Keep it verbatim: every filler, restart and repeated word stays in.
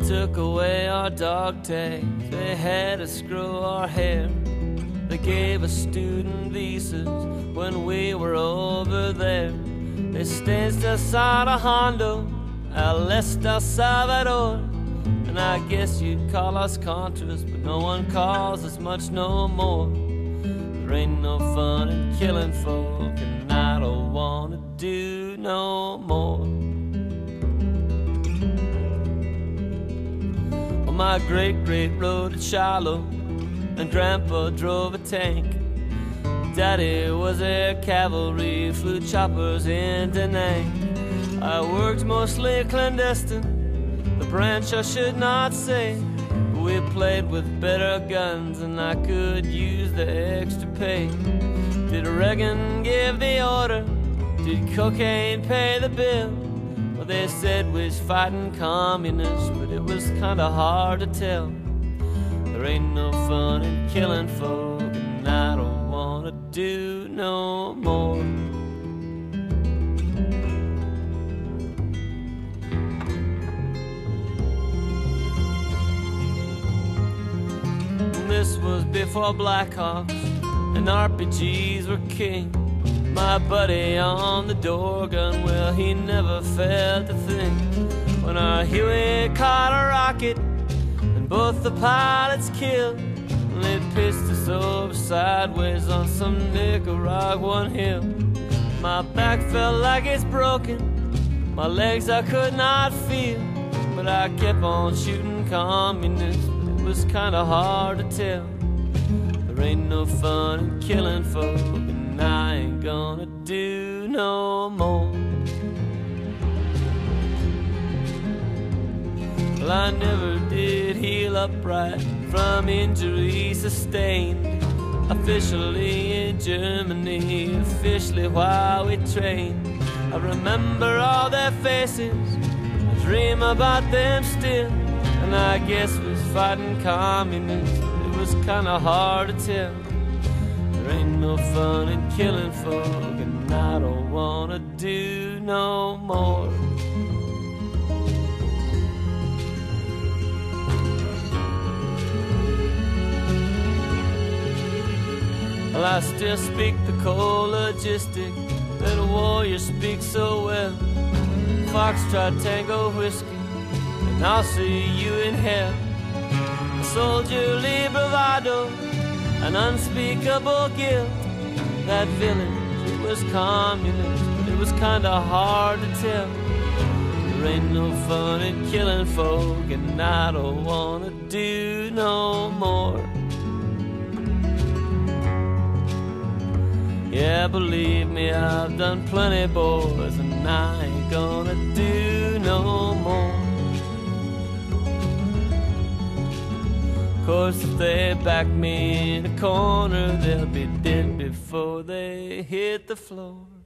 took away our dog tags, they had us grow our hair. They gave us student visas when we were over there. They staged us out of Hondo, El Este Salvador. And I guess you'd call us Contras, but no one calls us much no more. There ain't no fun in killing folk, and I don't wanna do no more. Well, my great-great rode at Shiloh, and Grandpa drove a tank. Daddy was air cavalry, flew choppers in Da Nang. I worked mostly clandestine, the branch I should not say. We played with better guns and I could use the extra pay. Did Reagan give the order? Did cocaine pay the bill? Well, they said we was fighting communists, but it was kinda hard to tell. There ain't no fun in killing folk, and I don't wanna do no more. This was before Blackhawks and R P Gs were king. My buddy on the door gun, well, he never felt a thing. When our Huey caught a rocket and both the pilots killed, and they pissed us over sideways on some Nicaraguan hill. My back felt like it's broken, my legs I could not feel, but I kept on shooting communists. It was kinda hard to tell. There ain't no fun in killing folk, and I ain't gonna do no more. Well, I never did heal upright from injuries sustained. Officially in Germany, officially while we trained. I remember all their faces, I dream about them still. And I guess was fighting communists, it was kinda hard to tell. There ain't no fun in killing folk, and I don't wanna do no more. Well, I still speak the cold logistic that a warrior speaks so well. Foxtrot, Tango, whiskey, and I'll see you in hell. A soldierly bravado, an unspeakable guilt. That village, it was communist, but it was kinda hard to tell. There ain't no fun in killing folk, and I don't wanna do no more. Yeah, believe me, I've done plenty, boys, and I ain't gonna do no more. Of course, if they back me in a corner, they'll be dead before they hit the floor.